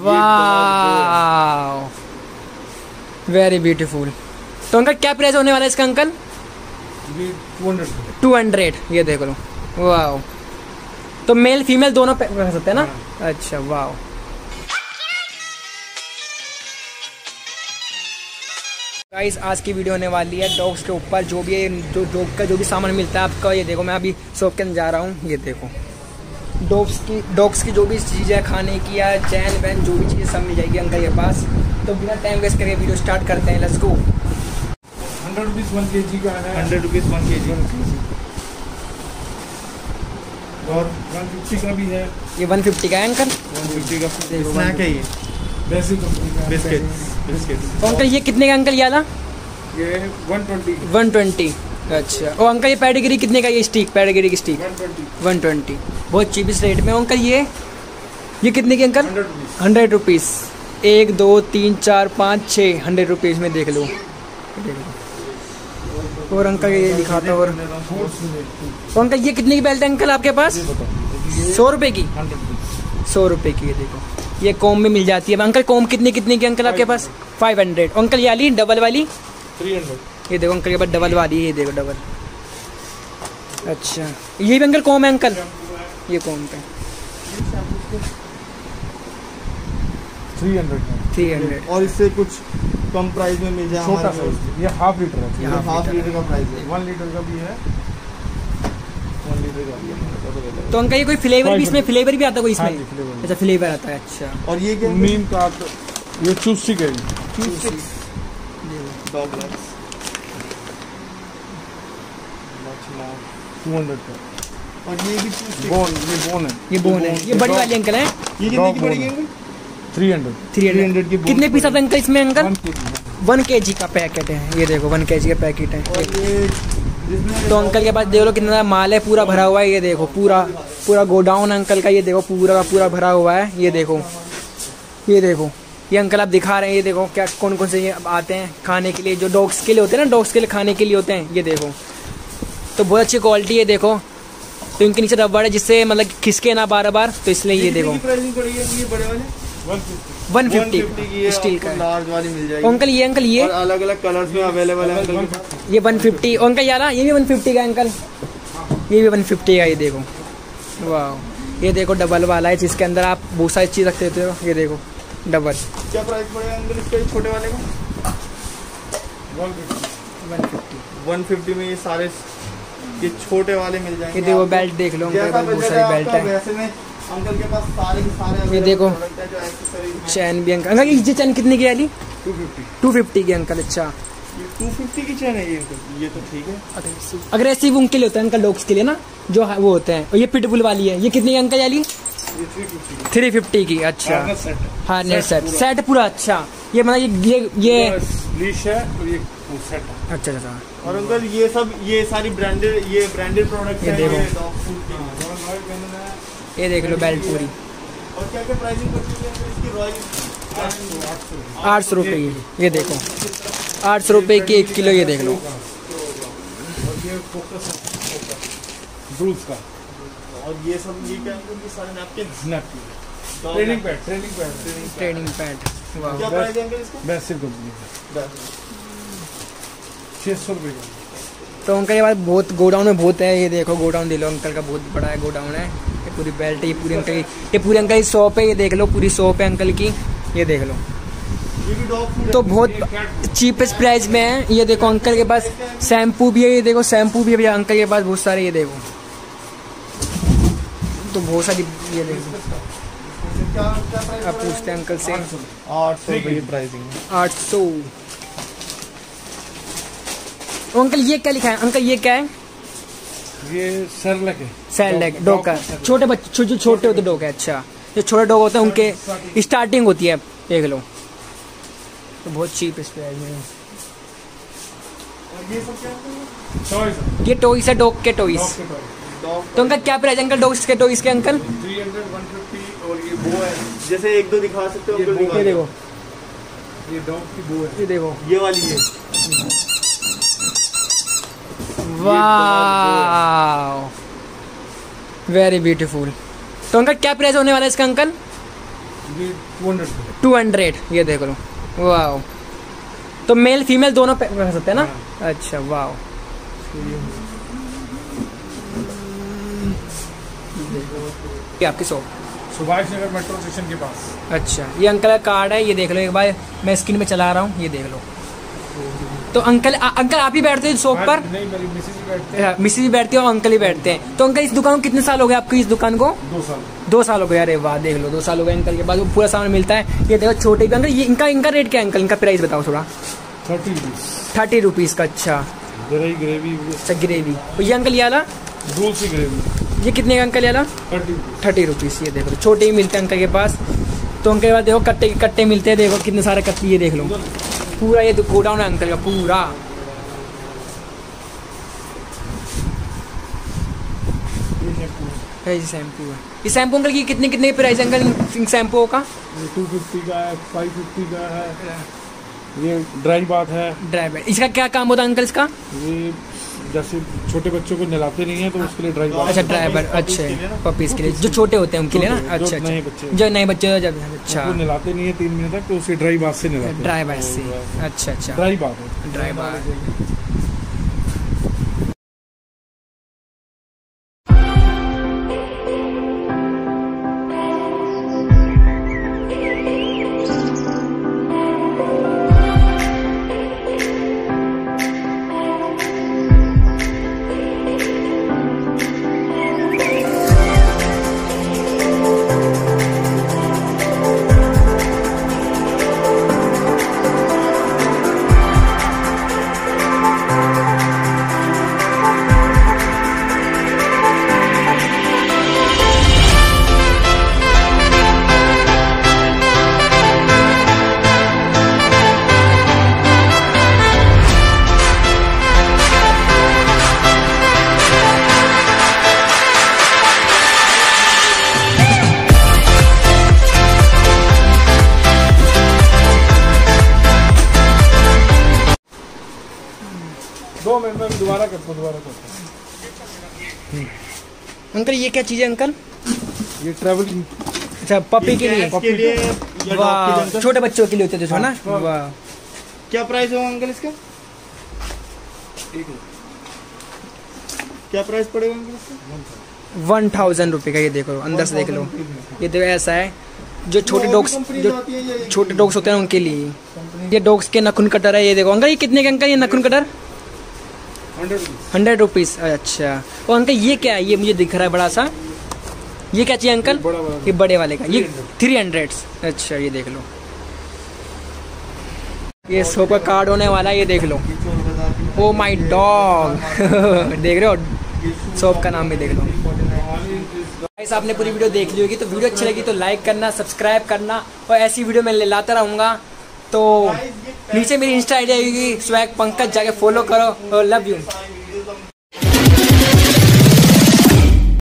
वाह, very beautiful. तो uncle क्या प्राइस होने वाला है इसका अंकल? 200। ये देख लो, वाह। तो मेल फीमेल दोनों रह सकते हैं ना? अच्छा, वाह। गाइस, आज की वीडियो होने वाली है डॉग्स के ऊपर। जो भी जो डॉग का जो भी सामान मिलता है आपका, ये देखो। मैं अभी शॉप के अंदर जा रहा हूँ, ये देखो। डॉग्स की जो भी चीज़ है खाने की या चैन वैन जो भी चीज़ सब मिल जाएगी अंकल के पास। तो बिना टाइम वेस्ट करके वीडियो स्टार्ट करते हैं, लेट्स गो। 100 रुपीज़ 1 kg का है। 100 रुपीज़ 1 kg और 150 का भी है। ये 150 का है अंकल। 150 का स्नैक है ये, बेसिक बिस्किट। तो अंकल ये कितने का अंकल ये वाला? ये 120। 120। अच्छा। और अंकल ये पेडिग्री कितने का? ये स्टिक, पेडिग्री की स्टिक 120। बहुत चीपेस्ट रेट में। अंकल ये कितने की अंकल? 100 रुपीज़। 1 2 3 4 5 6 100 रुपीज़ में देख लो। और अंकल ये दिखाता। और तो अंकल ये कितने की बेल्ट है अंकल आपके पास? 100 रुपये की। 100 रुपये की। ये देखो, ये कॉम में मिल जाती है अंकल। कॉम कितने की अंकल आपके पास? 500। अंकल ये वाली डबल वाली 300। ये देखो अंकल के पास डबल वाली है। ये देखो डबल। अच्छा, ये भी अंकल कॉम है अंकल? ये कॉम पे 300। और इससे कुछ कम प्राइस में मिल जाए हमारे पास। ये हाफ लीटर है। ये हाफ लीटर का प्राइस है। 1 लीटर का भी है। 1 लीटर का भी है। तो अंकल ये कोई फ्लेवर भी इसमें फ्लेवर भी आता है कोई इसमें? फ्लेवर। अच्छा, फ्लेवर आता है। अच्छा। और ये क्या? नीम का ये चूस्टिक है। डॉग लैब्स 200 का। और ये भी चूस्टिक। बोन है। ये बोन है। ये बड़ी वाली अंकल है। ये कितने की पड़ेगी अंकल? 300 की। कितने पीस आते हैं अंकल इसमें अंकल? 1 kg। 1 kg का पैकेट है। ये देखो 1 kg का पैकेट है। और ये जिसमें तो अंकल के पास देख लो कितना माल है, पूरा भरा हुआ है। ये देखो पूरा गोडाउन अंकल का। ये देखो पूरा भरा हुआ है। ये देखो ये अंकल आप दिखा रहे हैं। ये देखो क्या कौन कौन से ये आते हैं खाने के लिए, जो डॉग्स के लिए होते हैं ना, डॉग्स के लिए खाने के लिए होते हैं। ये देखो, तो बहुत अच्छी क्वालिटी है। देखो, तो इनके नीचे रबड़ है जिससे मतलब खिसके ना बार बार, तो इसलिए ये देखो। प्राइसिंग पड़ेगी ये बड़े वाले 150 की स्टील का। लार्ज वाली मिल जाएगी अंकल ये और अलग अलग कलर्स में अवेलेबल है अंकल। ये 150। अंकल यार ये भी 150 का अंकल। ये भी 150 का। ये देखो, वाह। ये देखो डबल वाला है जिसके अंदर आप बहुत सारी चीज़ रख देते हो। ये देखो डबल। क्या प्राइस पड़ेगा अंकल इसका छोटे वाले का? 150 में ये सारे ये छोटे वाले मिल जाएंगे। ये देखो बेल्ट देख लो अंकल, बहुत सारी बेल्ट है। वैसे में अंकल के पास सारे ये देखो जो चैन भी अंकल। अंकल ये चैन कितने की वाली? 250 की अंकल। अच्छा, 250 की चैन है ये तो ठीक है। अग्रेसिव उनके लिए होता है अंकल, डॉग्स के लिए ना, जो वो होते हैं। और ये पिटबुल वाली है। ये कितनी की अंकल वाली? 350 की। अच्छा, हार्नेस सेट पूरा। अच्छा, ये मतलब ये लीश है और ये सेट है। अच्छा। और अंकल ये सारी ब्रांडेड प्रोडक्ट ये है। देखो। डॉग फूड की। ये देख लो बेल्ट पूरी। और क्या प्राइसिंग पड़ती है इसकी? रॉयल 800 रुपये की। ये देखो 800 रुपये की 1 किलो। ये देख लो। और ये फोकस दूध का। और ये क्या है? सारे नैपकिन। Training pad. वाह। क्या प्राइस है अंकल इसका? बेसिक कंपनी का 600 रुपये का। तो अंकल के पास बहुत गोडाउन में बहुत है। ये देखो गोडाउन दे लो अंकल का, बहुत बड़ा है गोडाउन है। ये पूरी बेल्ट है। ये पूरी अंकल की शॉप है। ये देख लो पूरी शॉप है अंकल की। ये देख लो, ये भी डॉग फूड तो बहुत चीपेस्ट प्राइस में है। ये देखो अंकल के पास शैम्पू भी है। ये देखो शैम्पू भी है भैया अंकल के पास बहुत सारे। ये देखो, तो बहुत सारी। ये देखो, आप पूछते हैं अंकल से। 800 रुपये की प्राइसिंग है। 800। अंकल ये क्या लिखा है अंकल? ये क्या है? ये सरलक है। सैलड डॉग का। छोटे बच्चे जो छोटे होते डॉग है। अच्छा, जो छोटे डॉग होते हैं उनके स्टार्टिंग होती है। देख लो, तो बहुत चीप इस प्राइस में। और ये सब क्या है? ये टॉयस है, डॉग के टॉयस। तो अंकल क्या प्राइस अंकल डॉग्स के टॉयस के अंकल? 300 150। और ये वो है जैसे 1 2 दिखा सकते हो अंकल? ये देखो, ये डॉग की बो है। ये देखो, ये वाली है। वाह, वेरी ब्यूटीफुल। तो अंकल क्या प्राइस होने वाला है इसका अंकल? ये 200। 200 ये देख लो। वाह, तो मेल फीमेल दोनों पहन सकते हैं ना? अच्छा वाह, ये आपकी shop Subhash Nagar metro station के पास। अच्छा, ये अंकल का कार्ड है, ये देख लो एक बार, मैं स्क्रीन में चला रहा हूँ, ये देख लो। तो अंकल अंकल आप ही बैठते हैं शॉप पर? नहीं, मेरी मिसेज भी बैठते हैं। मिसेज भी बैठती है और अंकल ही बैठते हैं। तो अंकल इस दुकान को कितने साल हो गए आपकी, इस दुकान को? 2 साल। 2 साल हो गए। अरे वाह, देख लो 2 साल हो गए अंकल के बाद पूरा सामान मिलता है। ये देखो छोटे भी अंकल, ये इनका रेट क्या है अंकल? इनका प्राइस बताओ थोड़ा। 30 रुपीज़ का। अच्छा, ग्रेवी। अच्छा ग्रेवी। तो ये अंकल ये वाला दूध सी ग्रेवी, ये कितने का अंकल ये वाला? 30 रुपीज़। ये देखो छोटे ही मिलते हैं अंकल के पास। तो अंकल के पास देखो कट्टे मिलते हैं, देखो कितने सारे कट्टे, ये देख लो पूरा, ये गोडाउन है अंकल का पूरा। ये शैम्पू है। ये शैम्पू अंकल की कितने प्राइस है अंकल इन शैम्पू का? 250 का है, 550 का है। ये ड्राई बाथ है। ड्राई बाथ, इसका क्या काम होता है अंकल इसका? ये जैसे छोटे बच्चों को नहलाते नहीं है तो उसके लिए ड्राई बाथ। अच्छा ड्राई बाथ, अच्छा पपीज के लिए, जो छोटे होते हैं उनके लिए ना? अच्छा, नए बच्चे, जो नए बच्चे जब, अच्छा नहलाते नहीं है 3 महीने तक, तो उसे ड्राई बाथ से नहलाते हैं। ड्राई बाथ से, अच्छा ड्राई बाथ है। Dry bath. दोबारा करता अंकल ये क्या चीज़ है अंकल? ये ट्रैवलिंग। अच्छा पपी के लिए, वाह, छोटे बच्चों के लिए होते थे ना? वाह, क्या प्राइस होगा अंकल इसका? क्या प्राइस पड़ेगा अंकल इसका? 1000 रुपये का। ये देखो अंदर से देख लो, ये देखो ऐसा है, जो छोटे डॉग्स होते हैं उनके लिए। ये डॉग्स के नाखून कटर है। ये देखो अंकल, ये कितने का अंकल ये नाखून कटर? 100 रुपीज़। अच्छा, और अंकल ये क्या है? ये मुझे दिख रहा है बड़ा सा, ये क्या चाहिए अंकल? ये बड़े वाले का, ये 300। अच्छा ये देख लो, ये शॉप का कार्ड होने वाला है, ये देख लो। ओ माय डॉग देख रहे हो, शॉप का नाम भी देख लो। गाइस आपने पूरी वीडियो देख ली होगी, तो वीडियो अच्छी लगी तो लाइक करना, सब्सक्राइब करना, और ऐसी वीडियो मैं लाता रहूँगा। तो नीचे मेरी इंस्टा आईडी आएगी स्वैग पंकज, जाके फॉलो करो और लव यू।